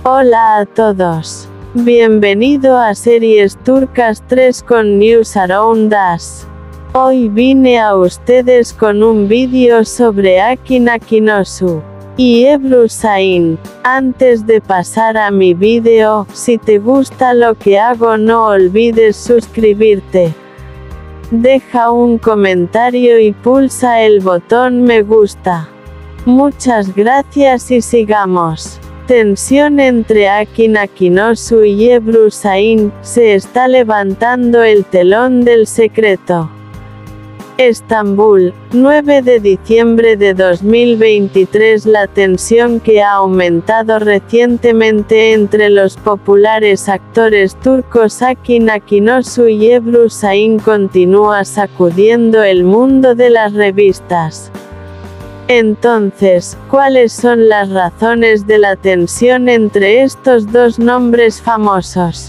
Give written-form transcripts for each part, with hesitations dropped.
Hola a todos. Bienvenido a Series Turcas 3 con News Around Us. Hoy vine a ustedes con un vídeo sobre Aki Akinosu y Ebru Şahin. Antes de pasar a mi vídeo, si te gusta lo que hago no olvides suscribirte. Deja un comentario y pulsa el botón me gusta. Muchas gracias y sigamos. Tensión entre Aki Akinosu y Ebru Şahin, se está levantando el telón del secreto. Estambul, 9 de diciembre de 2023. La tensión que ha aumentado recientemente entre los populares actores turcos Aki Akinosu y Ebru Şahin continúa sacudiendo el mundo de las revistas. Entonces, ¿cuáles son las razones de la tensión entre estos dos nombres famosos?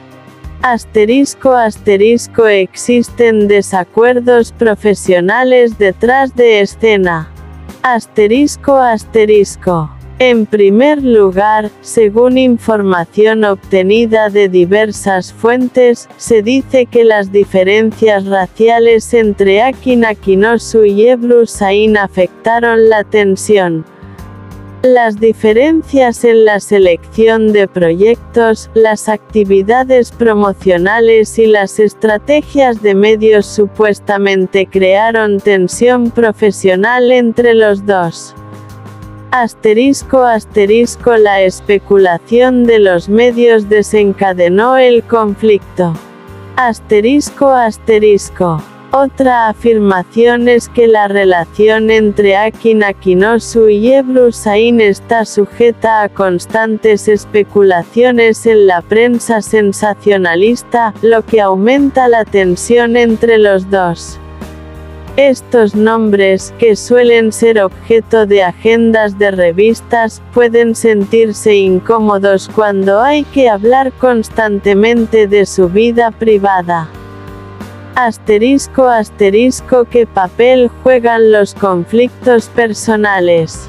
Existen desacuerdos profesionales detrás de escena. En primer lugar, según información obtenida de diversas fuentes, se dice que las diferencias raciales entre Aki Akinosu y Ebru Şahin afectaron la tensión. Las diferencias en la selección de proyectos, las actividades promocionales y las estrategias de medios supuestamente crearon tensión profesional entre los dos. La especulación de los medios desencadenó el conflicto. Otra afirmación es que la relación entre Aki Akinosu y Ebru Şahin está sujeta a constantes especulaciones en la prensa sensacionalista, lo que aumenta la tensión entre los dos. Estos nombres, que suelen ser objeto de agendas de revistas, pueden sentirse incómodos cuando hay que hablar constantemente de su vida privada. ¿Qué papel juegan los conflictos personales?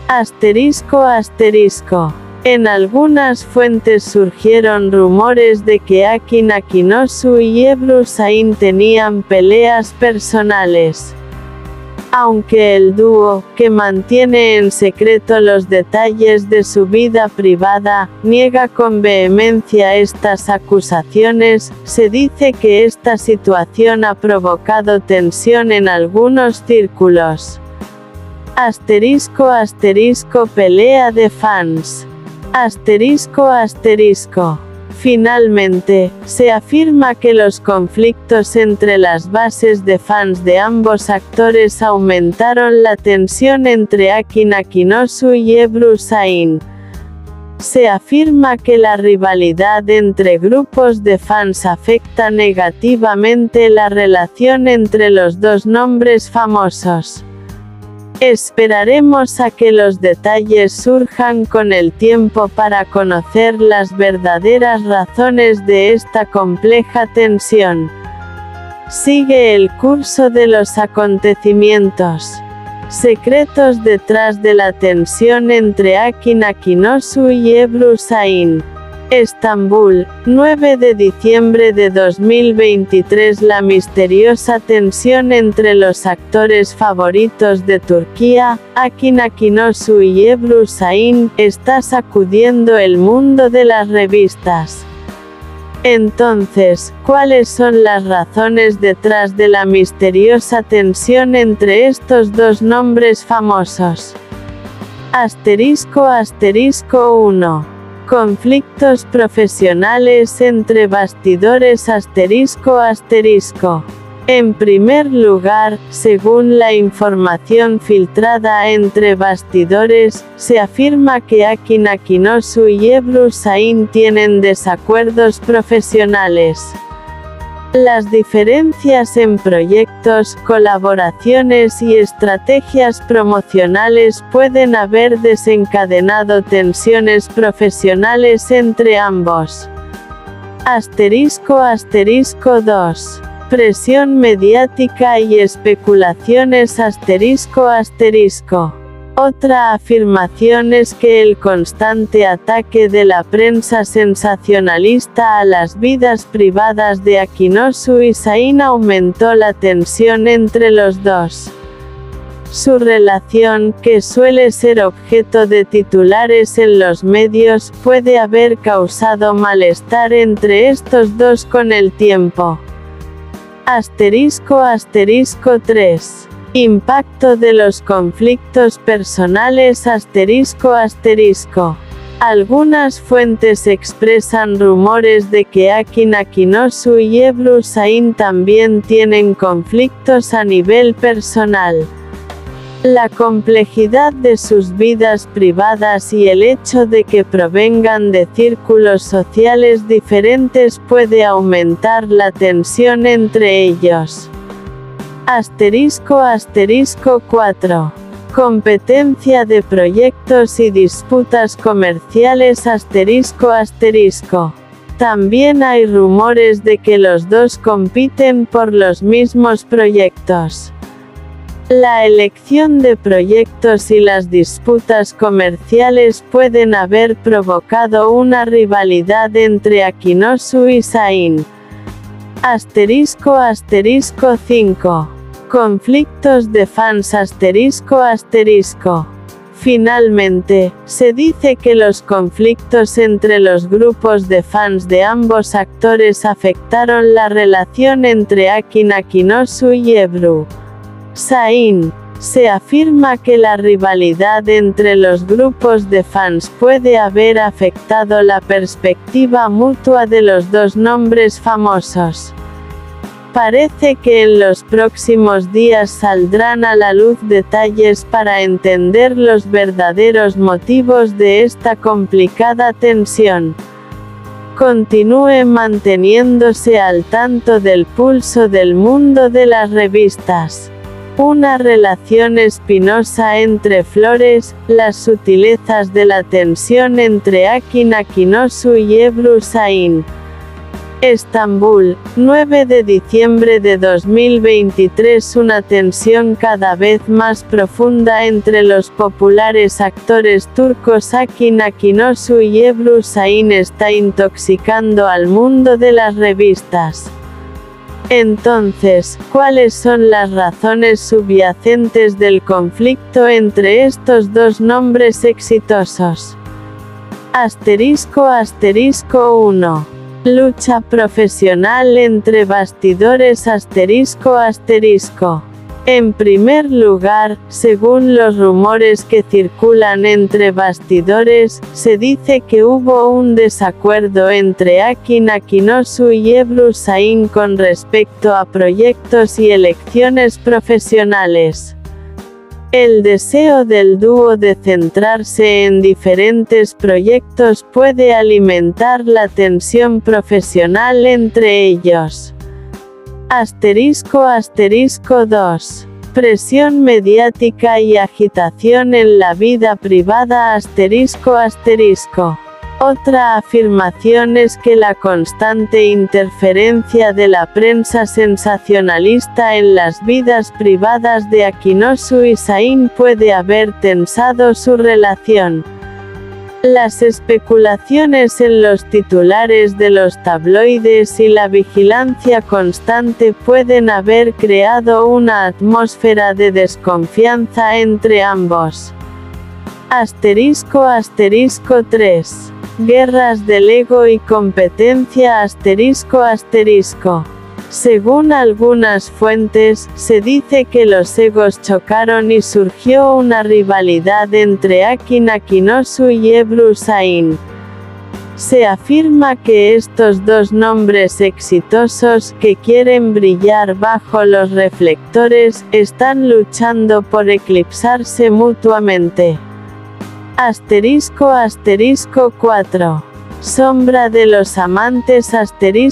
En algunas fuentes surgieron rumores de que Aki Akinosu y Ebru Şahin tenían peleas personales. Aunque el dúo, que mantiene en secreto los detalles de su vida privada, niega con vehemencia estas acusaciones, se dice que esta situación ha provocado tensión en algunos círculos. Pelea de fans. Finalmente, se afirma que los conflictos entre las bases de fans de ambos actores aumentaron la tensión entre Aki Akinosu y Ebru Şahin. Se afirma que la rivalidad entre grupos de fans afecta negativamente la relación entre los dos nombres famosos. Esperaremos a que los detalles surjan con el tiempo para conocer las verdaderas razones de esta compleja tensión. Sigue el curso de los acontecimientos. Secretos detrás de la tensión entre Aki Akinosu y Ebru Şahin. Estambul, 9 de diciembre de 2023. La misteriosa tensión entre los actores favoritos de Turquía, Aki Akinosu y Ebru Şahin, está sacudiendo el mundo de las revistas. Entonces, ¿cuáles son las razones detrás de la misteriosa tensión entre estos dos nombres famosos? 1. Conflictos profesionales entre bastidores. En primer lugar, según la información filtrada entre bastidores, se afirma que Aki Akinosu y Ebru Şahin tienen desacuerdos profesionales. Las diferencias en proyectos, colaboraciones y estrategias promocionales pueden haber desencadenado tensiones profesionales entre ambos. 2. Presión mediática y especulaciones. Otra afirmación es que el constante ataque de la prensa sensacionalista a las vidas privadas de Akinosu y Sain aumentó la tensión entre los dos. Su relación, que suele ser objeto de titulares en los medios, puede haber causado malestar entre estos dos con el tiempo. *3. Impacto de los conflictos personales ***. Algunas fuentes expresan rumores de que Akin Akinosu y Ebru Sain también tienen conflictos a nivel personal. La complejidad de sus vidas privadas y el hecho de que provengan de círculos sociales diferentes puede aumentar la tensión entre ellos. *4. Competencia de proyectos y disputas comerciales ***. También hay rumores de que los dos compiten por los mismos proyectos. La elección de proyectos y las disputas comerciales pueden haber provocado una rivalidad entre Akinosu y Sain. *5. Conflictos de fans ***. Finalmente, se dice que los conflictos entre los grupos de fans de ambos actores afectaron la relación entre Akin Akinosu y Ebru Sain. Se afirma que la rivalidad entre los grupos de fans puede haber afectado la perspectiva mutua de los dos nombres famosos. Parece que en los próximos días saldrán a la luz detalles para entender los verdaderos motivos de esta complicada tensión. Continúe manteniéndose al tanto del pulso del mundo de las revistas. Una relación espinosa entre flores, las sutilezas de la tensión entre Akin Akinosu y Ebru Sain. Estambul, 9 de diciembre de 2023. Una tensión cada vez más profunda entre los populares actores turcos Akin Akinosu y Ebru Sain está intoxicando al mundo de las revistas. Entonces, ¿cuáles son las razones subyacentes del conflicto entre estos dos nombres exitosos? *1. Lucha profesional entre bastidores ***. En primer lugar, según los rumores que circulan entre bastidores, se dice que hubo un desacuerdo entre Akin Akinosu y Ebru Sain con respecto a proyectos y elecciones profesionales. El deseo del dúo de centrarse en diferentes proyectos puede alimentar la tensión profesional entre ellos. *2. Presión mediática y agitación en la vida privada ***. Otra afirmación es que la constante interferencia de la prensa sensacionalista en las vidas privadas de Akinosu y Sain puede haber tensado su relación. Las especulaciones en los titulares de los tabloides y la vigilancia constante pueden haber creado una atmósfera de desconfianza entre ambos. *3. Guerras del ego y competencia ***. Según algunas fuentes, se dice que los egos chocaron y surgió una rivalidad entre Akin Akinosu y Ebru Sain. Se afirma que estos dos nombres exitosos, que quieren brillar bajo los reflectores, están luchando por eclipsarse mutuamente. *4. Sombra de los amantes ***.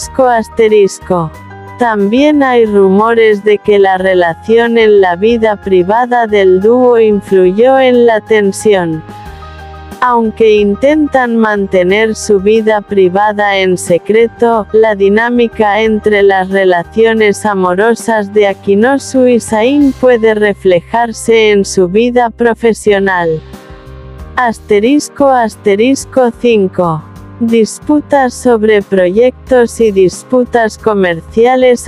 También hay rumores de que la relación en la vida privada del dúo influyó en la tensión. Aunque intentan mantener su vida privada en secreto, la dinámica entre las relaciones amorosas de Akinosu y Sain puede reflejarse en su vida profesional. *5. Disputas sobre proyectos y disputas comerciales.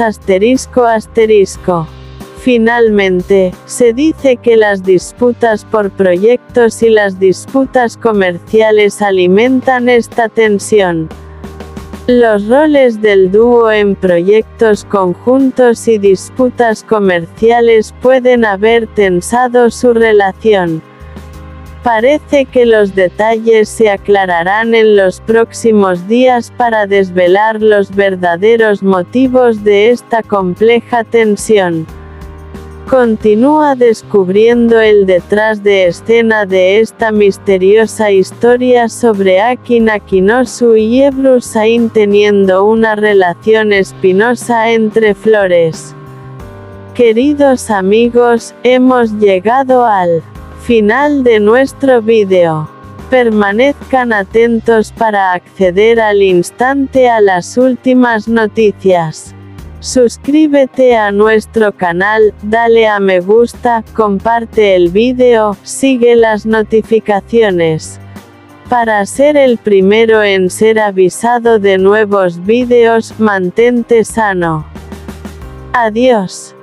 Finalmente, se dice que las disputas por proyectos y las disputas comerciales alimentan esta tensión. Los roles del dúo en proyectos conjuntos y disputas comerciales pueden haber tensado su relación. Parece que los detalles se aclararán en los próximos días para desvelar los verdaderos motivos de esta compleja tensión. Continúa descubriendo el detrás de escena de esta misteriosa historia sobre Akin Akinosu y Ebru Sain teniendo una relación espinosa entre flores. Queridos amigos, hemos llegado al final de nuestro vídeo. Permanezcan atentos para acceder al instante a las últimas noticias. Suscríbete a nuestro canal, dale a me gusta, comparte el vídeo, sigue las notificaciones. Para ser el primero en ser avisado de nuevos vídeos, mantente sano. Adiós.